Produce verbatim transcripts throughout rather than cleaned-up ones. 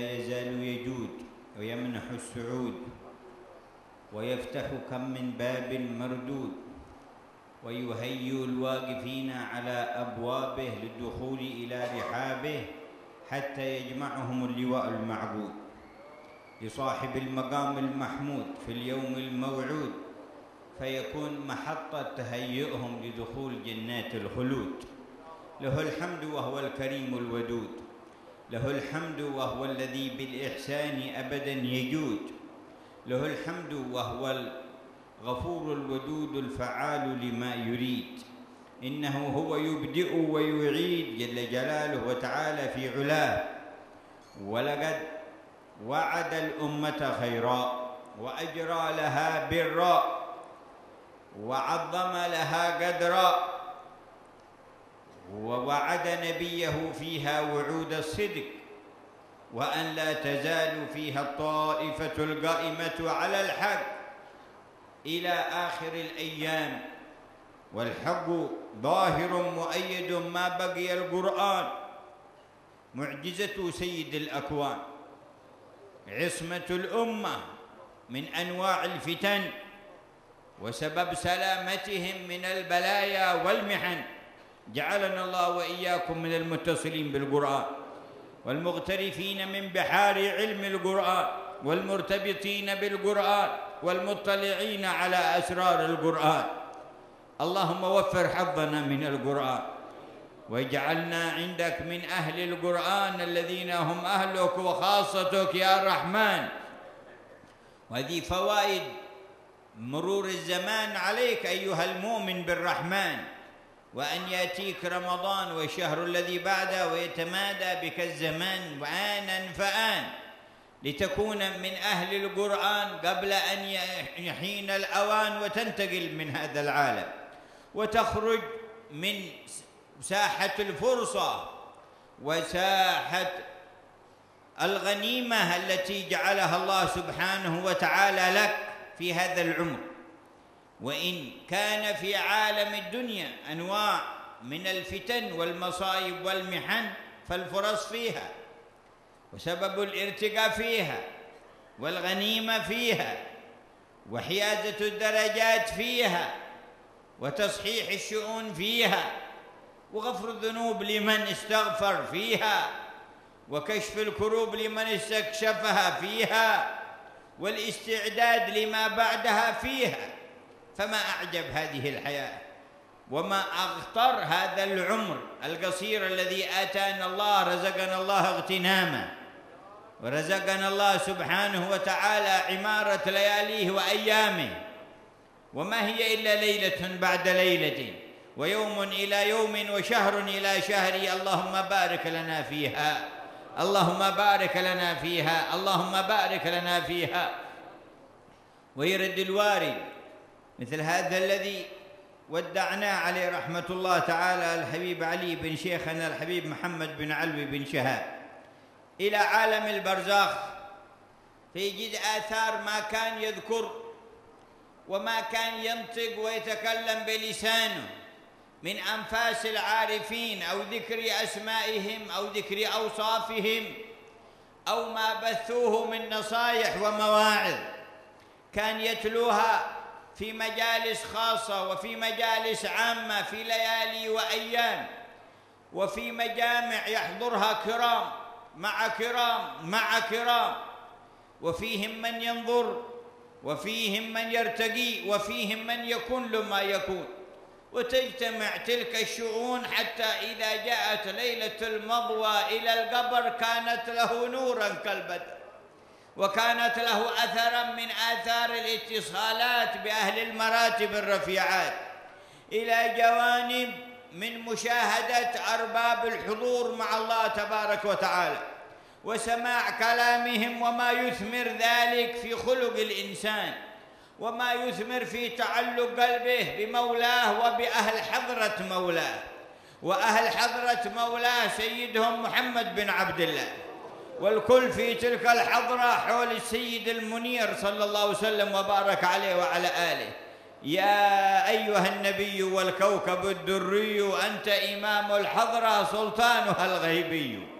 يزال يجود ويمنح السعود ويفتح كم من باب مردود ويهيئ الواقفين على أبوابه للدخول إلى رحابه حتى يجمعهم اللواء المعبود لصاحب المقام المحمود في اليوم الموعود، فيكون محطة تهيئهم لدخول جنات الخلود. له الحمد وهو الكريم الودود، له الحمد وهو الذي بالإحسان أبدا يجود، له الحمد وهو الغفور الودود الفعال لما يريد. إنه هو يبدئ ويعيد جل جلاله وتعالى في علاه. ولقد وعد الأمة خيرا وأجرى لها برا وعظم لها قدرا، ووعد نبيه فيها وعود الصدق، وأن لا تزال فيها الطائفة القائمة على الحق إلى آخر الأيام، والحق ظاهر مؤيد ما بقي القرآن. معجزة سيد الأكوان، عصمة الأمة من أنواع الفتن وسبب سلامتهم من البلايا والمحن. جعلنا الله وإياكم من المتصلين بالقرآن والمغترفين من بحار علم القرآن والمرتبطين بالقرآن والمطلعين على أسرار القرآن. اللهم وفر حظنا من القرآن واجعلنا عندك من أهل القرآن الذين هم أهلك وخاصتك يا الرحمن. وهذه فوائد مرور الزمان عليك أيها المؤمن بالرحمن، وأن يأتيك رمضان والشهر الذي بعده ويتمادى بك الزمان آنا فآن لتكون من أهل القرآن قبل أن يحين الأوان وتنتقل من هذا العالم وتخرج من ساحة الفرصة وساحة الغنيمة التي جعلها الله سبحانه وتعالى لك في هذا العمر. وإن كان في عالم الدنيا أنواع من الفتن والمصائب والمحن فالفرص فيها وسبب الارتقاء فيها والغنيمة فيها وحيازة الدرجات فيها وتصحيح الشؤون فيها وغفر الذنوب لمن استغفر فيها وكشف الكروب لمن استكشفها فيها والاستعداد لما بعدها فيها. فما أعجب هذه الحياة وما أغتر هذا العمر القصير الذي آتانا الله. رزقنا الله اغتنامه ورزقنا الله سبحانه وتعالى عمارة لياليه وأيامه، وما هي إلا ليلة بعد ليلة ويوم إلى يوم وشهر إلى شهر. اللهم بارك لنا فيها، اللهم بارك لنا فيها، اللهم بارك لنا فيها. ويرد الوارد مثل هذا الذي ودعناه عليه رحمة الله تعالى الحبيب علي بن شيخنا الحبيب محمد بن علوي بن شهاب إلى عالم البرزخ، فيجد آثار ما كان يذكر وما كان ينطق ويتكلم بلسانه من أنفاس العارفين أو ذكر أسمائهم أو ذكر أوصافهم أو ما بثوه من نصائح ومواعظ، كان يتلوها في مجالس خاصة وفي مجالس عامة في ليالي وأيام وفي مجامع يحضرها كرام مع كرام مع كرام، وفيهم من ينظر وفيهم من يرتقي وفيهم من يكون له ما يكون، وتجتمع تلك الشؤون حتى إذا جاءت ليلة المضوى إلى القبر كانت له نورا كالبدر وكانت له أثرا من آثار الاتصالات بأهل المراتب الرفيعات إلى جوانب من مشاهدة أرباب الحضور مع الله تبارك وتعالى وسماع كلامهم وما يثمر ذلك في خلق الإنسان وما يثمر في تعلق قلبه بمولاه وبأهل حضرة مولاه. وأهل حضرة مولاه سيدهم محمد بن عبد الله، والكل في تلك الحضرة حول السيد المنير صلى الله عليه وسلم وبارك عليه وعلى آله. يا أيها النبي والكوكب الدري أنت إمام الحضرة سلطانها الغيبي،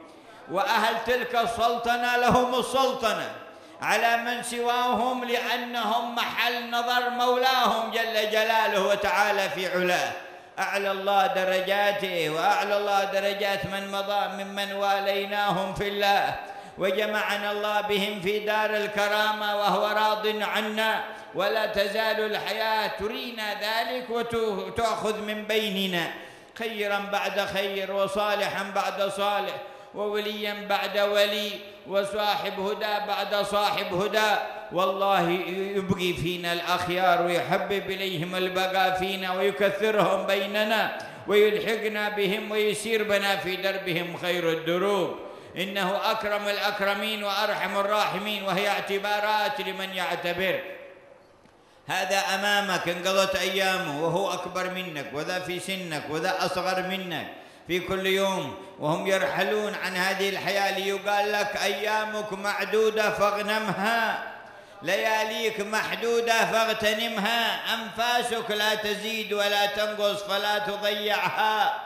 وأهل تلك السلطنة لهم السلطنة على من سواهم، لأنهم محل نظر مولاهم جل جلاله وتعالى في علاه. أعلى الله درجاته وأعلى الله درجات من مضى ممن واليناهم في الله، وجمعنا الله بهم في دار الكرامة وهو راض عنا، ولا تزال الحياة ترينا ذلك وتأخذ من بيننا خيرا بعد خير، وصالحا بعد صالح، ووليا بعد ولي، وصاحب هدى بعد صاحب هدى. والله يبقي فينا الأخيار ويحبب إليهم البقاء فينا ويكثرهم بيننا ويلحقنا بهم ويسير بنا في دربهم خير الدروب، إنه أكرم الأكرمين وأرحم الراحمين، وهي اعتبارات لمن يعتبر. هذا أمامك انقضت أيامه وهو أكبر منك، وذا في سنك وذا أصغر منك، في كل يوم وهم يرحلون عن هذه الحياة ليقال لك أيامك معدودة فاغنمها، لياليك محدودة فاغتنمها، أنفاسك لا تزيد ولا تنقص فلا تضيعها.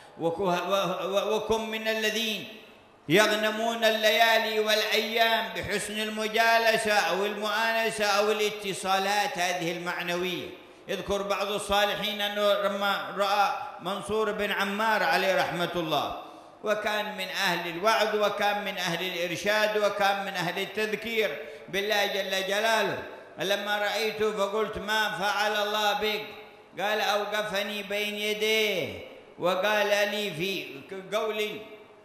وكن من الذين يغنمون الليالي والأيام بحسن المجالسة أو المؤانسة أو الاتصالات هذه المعنوية. يذكر بعض الصالحين أنه لما رأى منصور بن عمار عليه رحمة الله، وكان من أهل الوعظ وكان من أهل الإرشاد وكان من أهل التذكير بالله جل جلاله، لما رأيته فقلت ما فعل الله بك؟ قال أوقفني بين يديه وقال لي في قول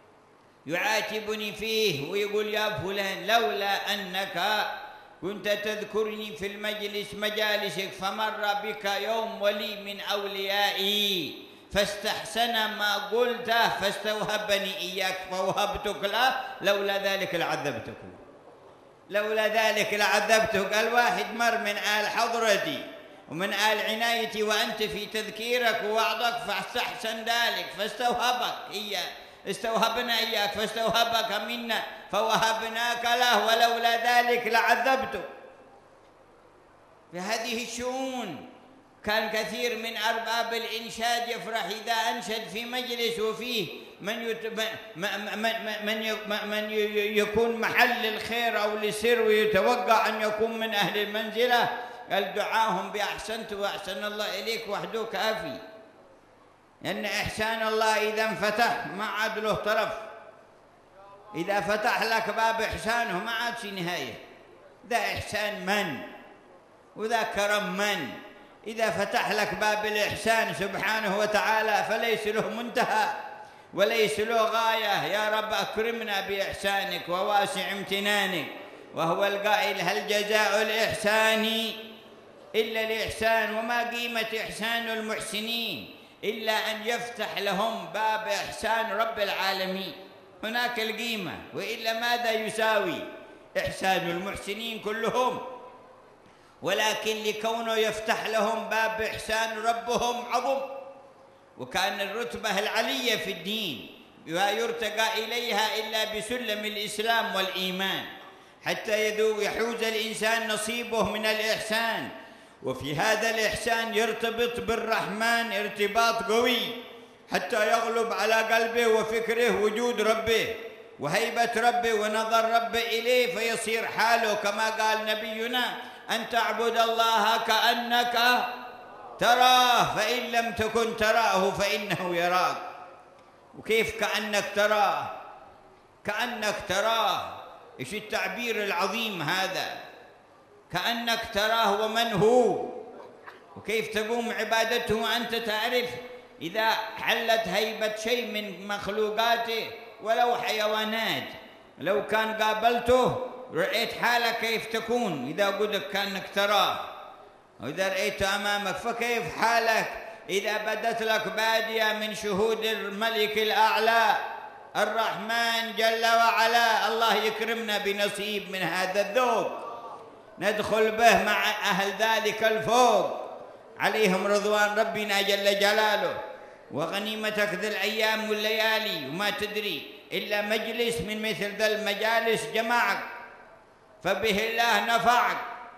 يعاتبني فيه ويقول يا فلان لولا أنك كنت تذكرني في المجلس مجالسك فمر بك يوم ولي من أوليائي فاستحسن ما قلته فاستوهبني إياك فوهبتك له، لولا ذلك لعذبتك، لولا ذلك لعذبتك. قال واحد مر من آل حضرتي ومن آل عنايتي وأنت في تذكيرك ووعظك فاستحسن ذلك فاستوهبك إياك، استوهبنا إياك فاستوهبك منا فوهبناك له، ولولا ذلك لعذبتك. في هذه الشؤون كان كثير من أرباب الإنشاد يفرح إذا أنشد في مجلس وفيه من, يت... من... من... من يكون محل الخير أو للسر ويتوقع أن يكون من أهل المنزلة، قال دعاهم بأحسنت وأحسن الله إليك وحده كافي، لأن إحسان الله إذا انفتح ما عاد له طرف. إذا فتح لك باب إحسانه ما عاد في نهاية. ذا إحسان من وذا كرم من. إذا فتح لك باب الإحسان سبحانه وتعالى فليس له منتهى وليس له غاية. يا رب أكرمنا بإحسانك وواسع امتنانك، وهو القائل هل جزاء الإحسان إلا الإحسان، وما قيمة إحسان المحسنين إلا أن يفتح لهم باب إحسان رب العالمين، هناك القيمة، وإلا ماذا يساوي إحسان المحسنين كلهم؟ ولكن لكونه يفتح لهم باب إحسان ربهم عظم، وكان الرتبة العلية في الدين لا يرتقى إليها إلا بسلم الإسلام والإيمان حتى يذوق يحوز الإنسان نصيبه من الإحسان. وفي هذا الإحسان يرتبط بالرحمن ارتباط قوي حتى يغلب على قلبه وفكره وجود ربه وهيبة ربه ونظر ربه إليه، فيصير حاله كما قال نبينا أن تعبد الله كأنك تراه فإن لم تكن تراه فإنه يراك. وكيف كأنك تراه؟ كأنك تراه، إيش التعبير العظيم هذا؟ كأنك تراه ومن هو، وكيف تقوم عبادته وأنت تعرف إذا حلت هيبة شيء من مخلوقاته ولو حيوانات، لو كان قابلته رأيت حالك كيف تكون إذا قلت كأنك تراه، وإذا رأيته أمامك فكيف حالك إذا بدت لك بادية من شهود الملك الأعلى الرحمن جل وعلا. الله يكرمنا بنصيب من هذا الذوق ندخل به مع أهل ذلك الفوق عليهم رضوان ربنا جل جلاله. وغنيمتك ذي الأيام والليالي وما تدري إلا مجلس من مثل ذا المجالس جمعك فبه الله نفعك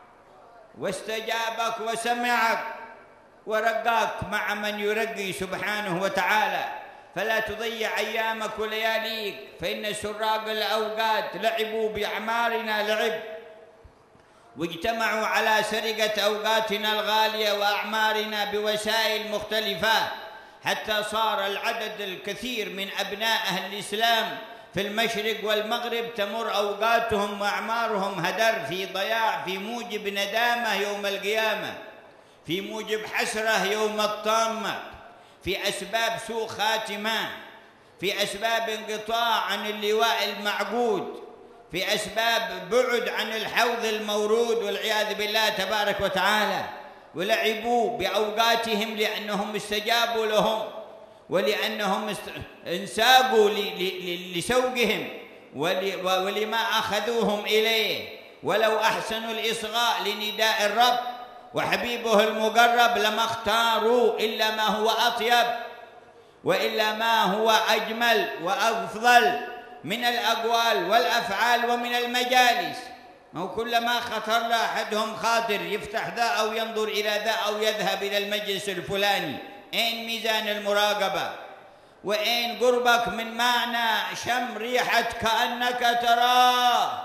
واستجابك وسمعك ورقاك مع من يرقي سبحانه وتعالى. فلا تضيع أيامك ولياليك، فإن سراق الأوقات لعبوا بأعمارنا لعب، واجتمعوا على سرقة أوقاتنا الغالية وأعمارنا بوسائل مختلفة، حتى صار العدد الكثير من أبناء أهل الإسلام في المشرق والمغرب تمر أوقاتهم وأعمارهم هدر في ضياع، في موجب ندامة يوم القيامة، في موجب حسرة يوم الطامة، في أسباب سوء خاتمة، في أسباب انقطاع عن اللواء المعقود، في أسباب بعد عن الحوض المورود والعياذ بالله تبارك وتعالى. ولعبوا بأوقاتهم لأنهم استجابوا لهم، ولأنهم انساقوا لسوقهم ولما أخذوهم إليه. ولو أحسنوا الإصغاء لنداء الرب وحبيبه المقرب لما اختاروا إلا ما هو أطيب وإلا ما هو أجمل وأفضل من الأقوال والأفعال ومن المجالس. ما هو كلما خطر لأحدهم خاطر يفتح ذا أو ينظر إلى ذا أو يذهب إلى المجلس الفلاني. أين ميزان المراقبة؟ وأين قربك من معنى شم ريحة كأنك تراه،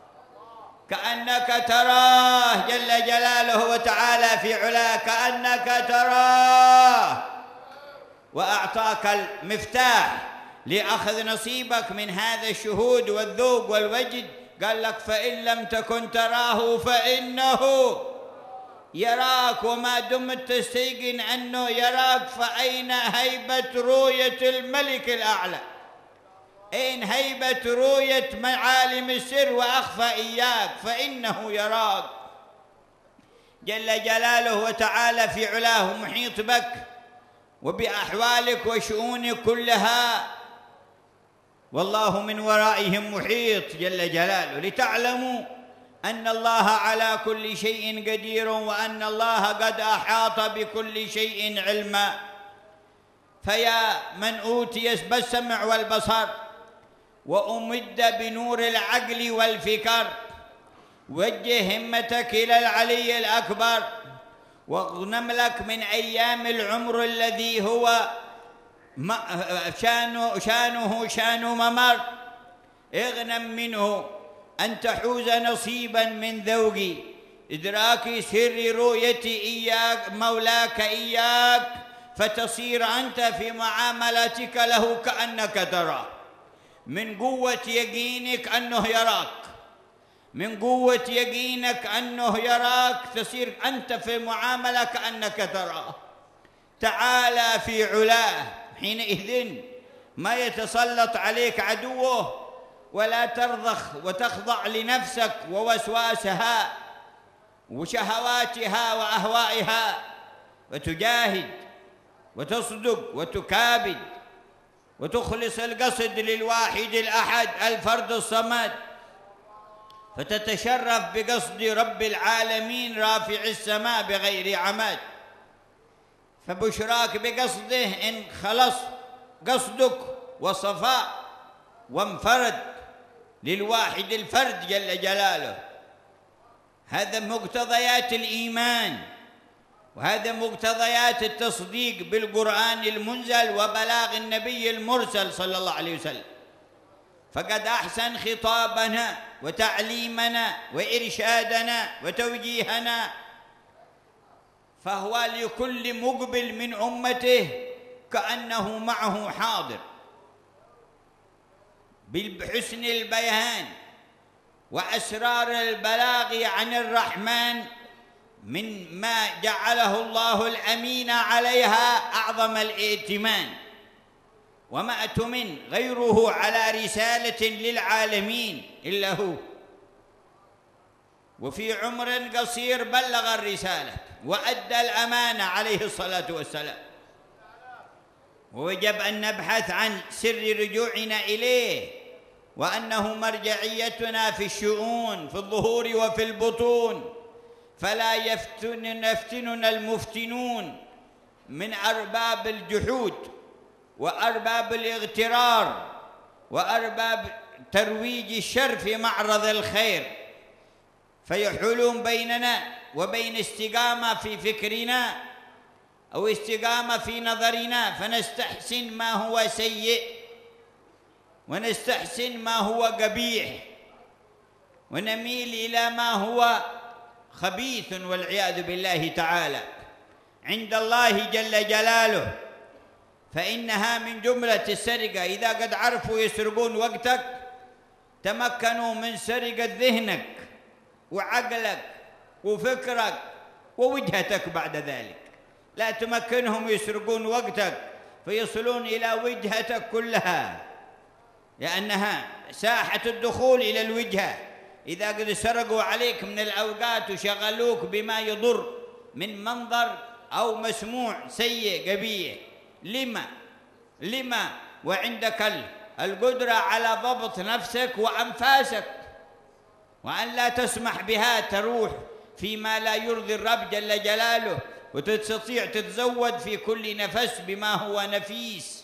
كأنك تراه جل جلاله وتعالى في علاه، كأنك تراه، وأعطاك المفتاح لأخذ نصيبك من هذا الشهود والذوق والوجد. قال لك فإن لم تكن تراه فإنه يراك، وما دمت تستيقن أنه يراك فأين هيبة رؤية الملك الأعلى؟ أين هيبة رؤية معالم السر وأخفى إياك؟ فإنه يراك جل جلاله وتعالى في علاه، محيط بك وبأحوالك وشؤونك كلها، والله من ورائهم محيط جل جلاله، لتعلموا أن الله على كل شيء قدير وأن الله قد أحاط بكل شيء علما. فيا من أوتي بالسمع والبصر وأمد بنور العقل والفكر، وجه همتك إلى العلي الأكبر، واغنم لك من أيام العمر الذي هو شانه شانه شان ممر، اغنم منه أن تحوز نصيبا من ذوق إدراك سر رؤية إياك مولاك إياك، فتصير أنت في معاملتك له كأنك تراه، من قوة يقينك أنه يراك، من قوة يقينك أنه يراك تصير أنت في معاملة كأنك تراه تعالى في علاه. حينئذ ما يتسلط عليك عدوه، ولا ترضخ وتخضع لنفسك ووسواسها وشهواتها وأهوائها، وتجاهد وتصدق وتكابد وتخلص القصد للواحد الأحد الفرد الصمد، فتتشرف بقصد رب العالمين رافع السماء بغير عمد. فبشراك بقصده إن خلص قصدك وصفاء وانفرد للواحد الفرد جل جلاله. هذا مقتضيات الإيمان، وهذا مقتضيات التصديق بالقرآن المنزل وبلاغ النبي المرسل صلى الله عليه وسلم. فقد أحسن خطابنا وتعليمنا وإرشادنا وتوجيهنا، فهو لكل مقبل من أمته كأنه معه حاضر بحسن البيان وأسرار البلاغ عن الرحمن، من ما جعله الله الأمين عليها أعظم الائتمان، وما أتمن غيره على رسالة للعالمين إلا هو، وفي عمر قصير بلغ الرسالة وأدى الأمانة عليه الصلاة والسلام. ووجب أن نبحث عن سر رجوعنا إليه، وأنه مرجعيتنا في الشؤون في الظهور وفي البطون، فلا يفتن يفتننا المفتنون من أرباب الجحود وأرباب الاغترار وأرباب ترويج الشر في معرض الخير، فيحولون بيننا وبين استقامة في فكرنا أو استقامة في نظرنا، فنستحسن ما هو سيء ونستحسن ما هو قبيح ونميل إلى ما هو خبيث والعياذ بالله تعالى عند الله جل جلاله. فإنها من جملة السرقة. إذا قد عرفوا يسرقون وقتك تمكنوا من سرقة ذهنك وعقلك وفكرك ووجهتك بعد ذلك. لا تمكنهم يسرقون وقتك فيصلون إلى وجهتك كلها، لأنها ساحة الدخول إلى الوجهة. إذا قد سرقوا عليك من الأوقات وشغلوك بما يضر من منظر أو مسموع سيء قبيح، لما لما وعندك القدرة على ضبط نفسك وأنفاسك، وأن لا تسمح بها تروح فيما لا يرضي الرب جل جلاله، وتستطيع تتزود في كل نفس بما هو نفيس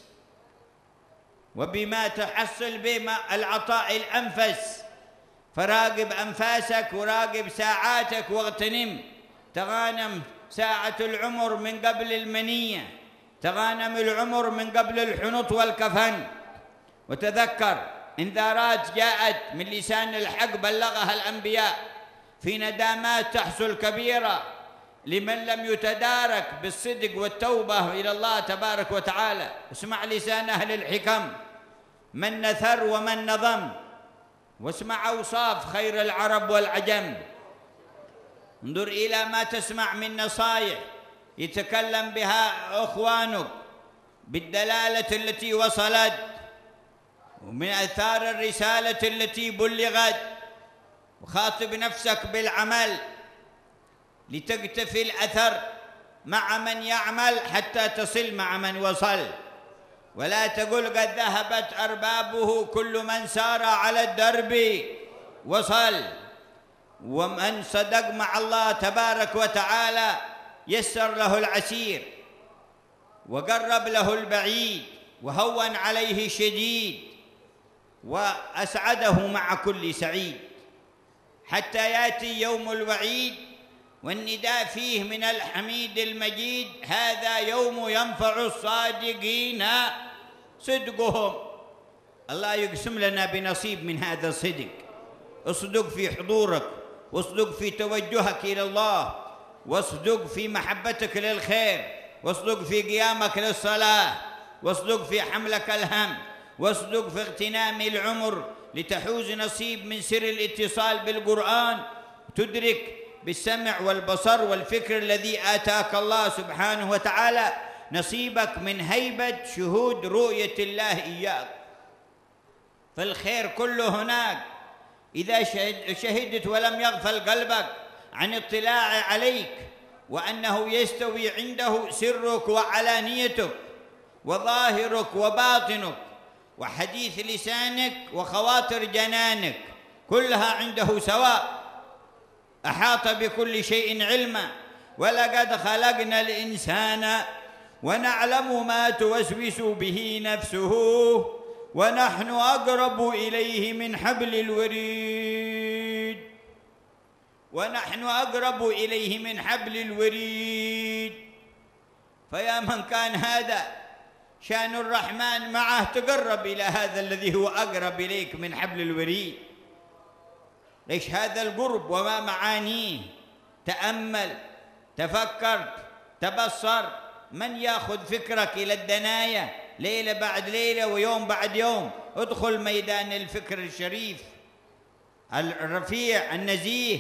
وبما تحصل بما العطاء الأنفس. فراقب أنفاسك وراقب ساعاتك واغتنم. تغانم ساعة العمر من قبل المنية، تغانم العمر من قبل الحنوط والكفن. وتذكر انذارات جاءت من لسان الحق بلغها الأنبياء في ندامات تحصل كبيرة لمن لم يتدارك بالصدق والتوبة إلى الله تبارك وتعالى. اسمع لسان أهل الحكم من نثر ومن نظم، واسمع أوصاف خير العرب والعجم. انظر إلى ما تسمع من نصائح يتكلم بها أخوانك بالدلالة التي وصلت ومن آثار الرسالة التي بلغت. وخاطب نفسك بالعمل لتقتفي الأثر مع من يعمل حتى تصل مع من وصل. ولا تقل قد ذهبت أربابه، كل من سار على الدرب وصل. ومن صدق مع الله تبارك وتعالى يسر له العسير وقرب له البعيد وهون عليه الشديد وأسعده مع كل سعيد، حتى يأتي يوم الوعيد والنداء فيه من الحميد المجيد: هذا يوم ينفع الصادقين صدقهم. الله يقسم لنا بنصيب من هذا الصدق. اصدق في حضورك، واصدق في توجهك إلى الله، واصدق في محبتك للخير، واصدق في قيامك للصلاة، واصدق في حملك الهم، واصدق في اغتنام العمر لتحوز نصيب من سر الاتصال بالقرآن، تدرك بالسمع والبصر والفكر الذي آتاك الله سبحانه وتعالى نصيبك من هيبة شهود رؤية الله إياك. فالخير كله هناك إذا شهدت ولم يغفل قلبك عن اطلاع عليك وأنه يستوي عنده سرك وعلانيتك وظاهرك وباطنك وحديث لسانك وخواطر جنانك، كلها عنده سواء. أحاط بكل شيء علما. ولقد خلقنا الإنسان ونعلم ما توسوس به نفسه ونحن أقرب إليه من حبل الوريد ونحن أقرب إليه من حبل الوريد. فيا من كان هذا شأن الرحمن معه، تقرب إلى هذا الذي هو أقرب إليك من حبل الوريد. ليش هذا القرب وما معانيه؟ تأمل، تفكر، تبصر. من يأخذ فكرك إلى الدنايا ليلة بعد ليلة ويوم بعد يوم؟ ادخل ميدان الفكر الشريف الرفيع النزيه،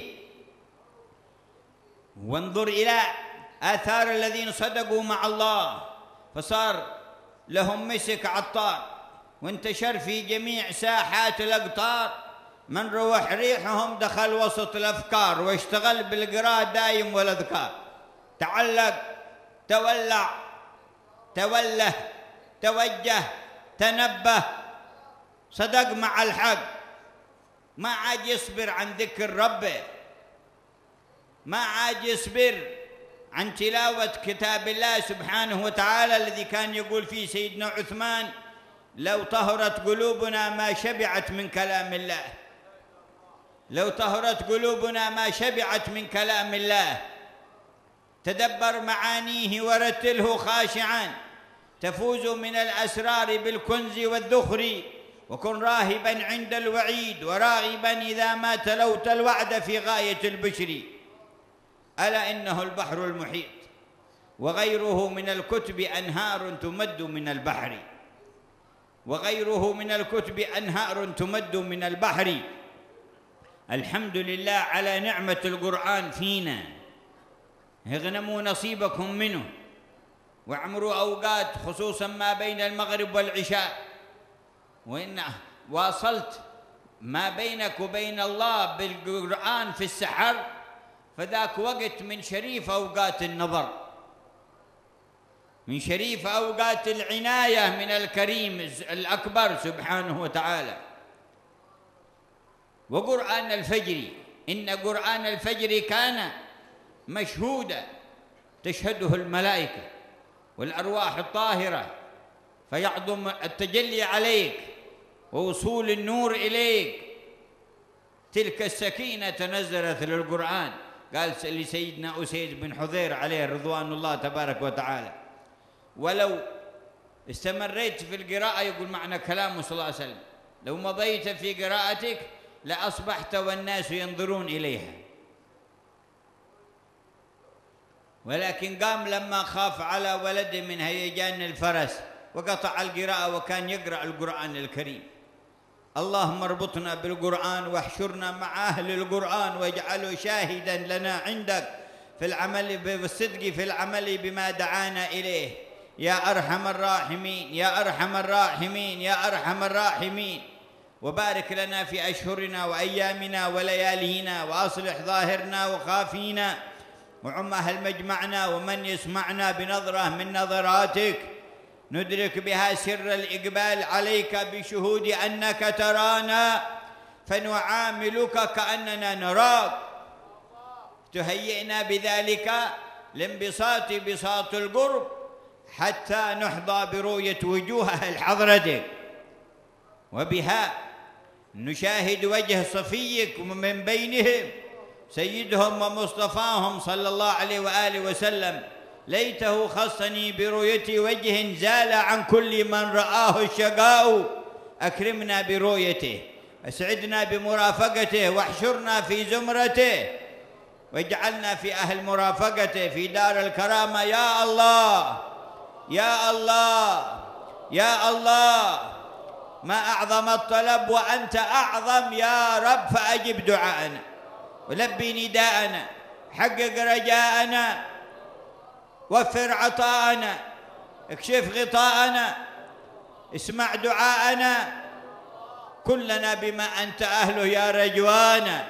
وانظر إلى آثار الذين صدقوا مع الله فصار لهم مسك عطار وانتشر في جميع ساحات الأقطار. من روح ريحهم دخل وسط الأفكار واشتغل بالقراءة دايم والأذكار. تعلق، تولع، توله، توجه، تنبه، صدق مع الحق. ما عاد يصبر عن ذكر ربه، ما عاد يصبر عن تلاوة كتاب الله سبحانه وتعالى الذي كان يقول فيه سيدنا عثمان: لو طهرت قلوبنا ما شبعت من كلام الله. لو طهرت قلوبنا ما شبعت من كلام الله. تدبر معانيه ورتله خاشعا، تفوز من الأسرار بالكنز والذخر، وكن راهبا عند الوعيد وراغبا إذا ما تلوت الوعد في غاية البشر. ألا إنه البحر المحيط وغيره من الكتب أنهار تمد من البحر، وغيره من الكتب أنهار تمد من البحر. الحمد لله على نعمة القرآن فينا، اغنموا نصيبكم منه واعمروا أوقات خصوصا ما بين المغرب والعشاء، وإن واصلت ما بينك وبين الله بالقرآن في السحر فذاك وقت من شريف أوقات النظر، من شريف أوقات العناية من الكريم الأكبر سبحانه وتعالى. وقرآن الفجر، إن قرآن الفجر كان مشهودا تشهده الملائكة والأرواح الطاهرة، فيعظم التجلي عليك ووصول النور إليك. تلك السكينة نزلت للقرآن، قال لسيدنا أسيد بن حضير عليه رضوان الله تبارك وتعالى: ولو استمريت في القراءة، يقول معنى كلامه صلى الله عليه وسلم، لو مضيت في قراءتك لأصبحت والناس ينظرون إليها. ولكن قام لما خاف على ولده من هيجان الفرس وقطع القراءة وكان يقرأ القرآن الكريم. اللهم اربطنا بالقرآن واحشرنا مع أهل القرآن واجعله شاهدا لنا عندك في العمل بالصدق في العمل بما دعانا إليه يا أرحم الراحمين يا أرحم الراحمين يا أرحم الراحمين. وبارك لنا في أشهرنا وأيامنا وليالينا، وأصلح ظاهرنا وخافينا، وعم أهل مجمعنا ومن يسمعنا بنظرة من نظراتك ندرك بها سر الإقبال عليك بشهود أنك ترانا، فنعاملك كأننا نراك. تهيئنا بذلك لانبساط بساط القرب حتى نحظى برؤية وجوه أهل حضرتك، وبها نشاهد وجه صفيك ومن بينهم سيدهم ومصطفاهم صلى الله عليه وآله وسلم. ليته خصني برؤية وجه زال عن كل من رآه الشقاء. أكرمنا برؤيته، أسعدنا بمرافقته، واحشرنا في زمرته، واجعلنا في أهل مرافقته في دار الكرامة يا الله يا الله يا الله. ما أعظم الطلب وأنت أعظم يا رب، فأجب دعاءنا ولبي نداءنا، حقق رجاءنا، وفر عطاءنا، اكشف غطاءنا، اسمع دعاءنا، كلنا بما أنت أهله يا رجوانا،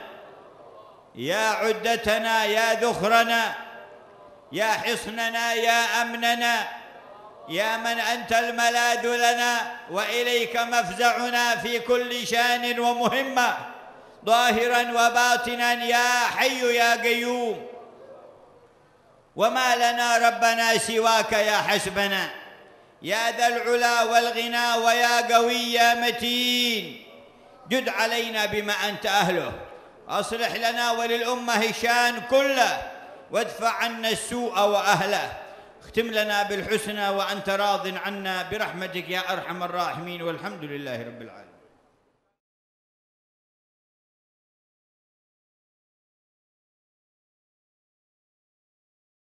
يا عدتنا يا ذخرنا، يا حصننا يا أمننا، يا من أنت الملاذ لنا وإليك مفزعنا في كل شان ومهمة، ظاهرا وباطنا يا حي يا قيوم. وما لنا ربنا سواك يا حسبنا، يا ذا العلا والغنى ويا قوي يا متين. جد علينا بما أنت أهله، أصلح لنا وللأمة الشان كله، وادفع عنا السوء وأهله. اختم لنا بالحسنى وأنت راض عنا برحمتك يا أرحم الراحمين، والحمد لله رب العالمين.